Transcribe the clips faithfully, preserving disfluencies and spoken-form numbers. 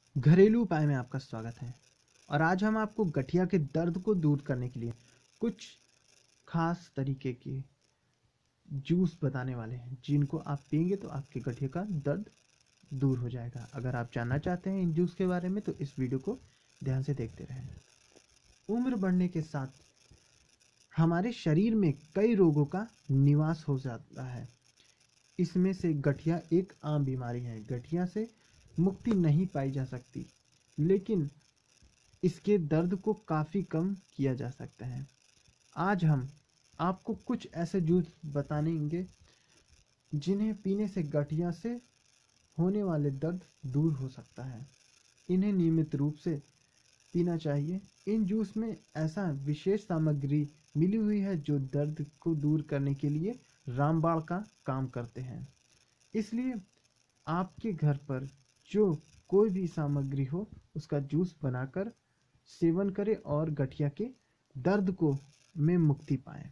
घरेलू उपाय में आपका स्वागत है। और आज हम आपको गठिया के दर्द को दूर करने के लिए कुछ खास तरीके के जूस बताने वाले हैं, जिनको आप पिएंगे तो आपके गठिया का दर्द दूर हो जाएगा। अगर आप जानना चाहते हैं इन जूस के बारे में तो इस वीडियो को ध्यान से देखते रहें। उम्र बढ़ने के साथ हमारे शरीर में कई रोगों का निवास हो जाता है। इसमें से गठिया एक आम बीमारी है। गठिया से मुक्ति नहीं पाई जा सकती, लेकिन इसके दर्द को काफ़ी कम किया जा सकता है। आज हम आपको कुछ ऐसे जूस बताएंगे जिन्हें पीने से गठिया से होने वाले दर्द दूर हो सकता है। इन्हें नियमित रूप से पीना चाहिए। इन जूस में ऐसा विशेष सामग्री मिली हुई है जो दर्द को दूर करने के लिए रामबाण का काम करते हैं। इसलिए आपके घर पर जो कोई भी सामग्री हो उसका जूस बनाकर सेवन करें और गठिया के दर्द को में मुक्ति पाएं।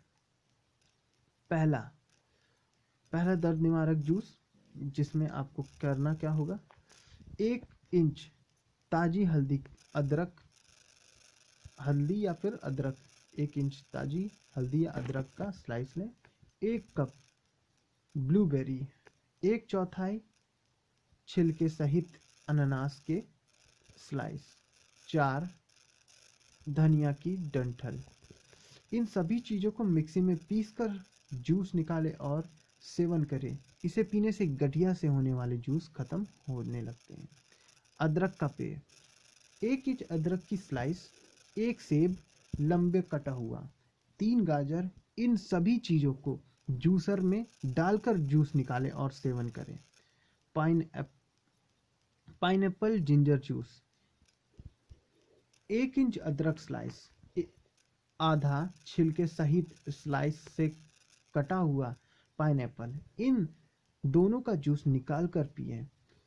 पहला पहला दर्द निवारक जूस, जिसमें आपको करना क्या होगा, एक इंच ताजी हल्दी अदरक हल्दी या फिर अदरक एक इंच ताजी हल्दी या अदरक का स्लाइस लें। एक कप ब्लूबेरी, एक चौथाई छिलके सहित अनानास के स्लाइस, चार धनिया की डंठल। इन सभी चीज़ों को मिक्सी में पीसकर जूस निकालें और सेवन करें। इसे पीने से गठिया से होने वाले जूस खत्म होने लगते हैं। अदरक का पेय, एक इंच अदरक की स्लाइस, एक सेब लंबे कटा हुआ, तीन गाजर, इन सभी चीज़ों को जूसर में डालकर जूस निकालें और सेवन करें। पाइन पाइनएप्पल जिंजर जूस, एक इंच अदरक स्लाइस, आधा छिलके सहित स्लाइस से कटा हुआ पाइनएप्पल, इन दोनों का जूस निकाल कर पिए।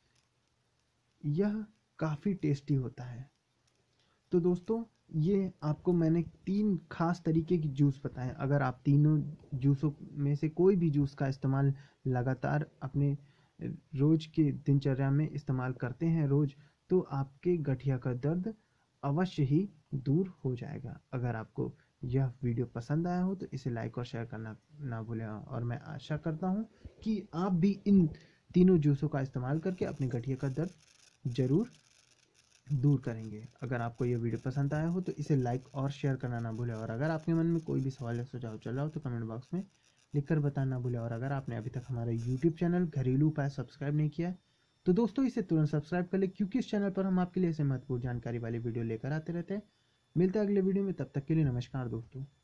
यह काफ़ी टेस्टी होता है। तो दोस्तों, ये आपको मैंने तीन खास तरीके की जूस बताएं। अगर आप तीनों जूसों में से कोई भी जूस का इस्तेमाल लगातार अपने रोज़ के दिनचर्या में इस्तेमाल करते हैं रोज़, तो आपके गठिया का दर्द अवश्य ही दूर हो जाएगा। अगर आपको यह वीडियो पसंद आया हो तो इसे लाइक और शेयर करना ना भूलें। और मैं आशा करता हूँ कि आप भी इन तीनों जूसों का इस्तेमाल करके अपने गठिया का दर्द ज़रूर दूर करेंगे। अगर आपको यह वीडियो पसंद आया हो तो इसे लाइक और शेयर करना ना भूलें। और अगर आपके मन में कोई भी सवाल या सुझाव चल रहा हो तो कमेंट बॉक्स में लिखकर बताना ना भूलें। और अगर आपने अभी तक हमारा यूट्यूब चैनल घरेलू उपाय सब्सक्राइब नहीं किया है तो दोस्तों इसे तुरंत सब्सक्राइब कर ले, क्योंकि इस चैनल पर हम आपके लिए ऐसे महत्वपूर्ण जानकारी वाली वीडियो लेकर आते रहते हैं। मिलते हैं अगले वीडियो में, तब तक के लिए नमस्कार दोस्तों।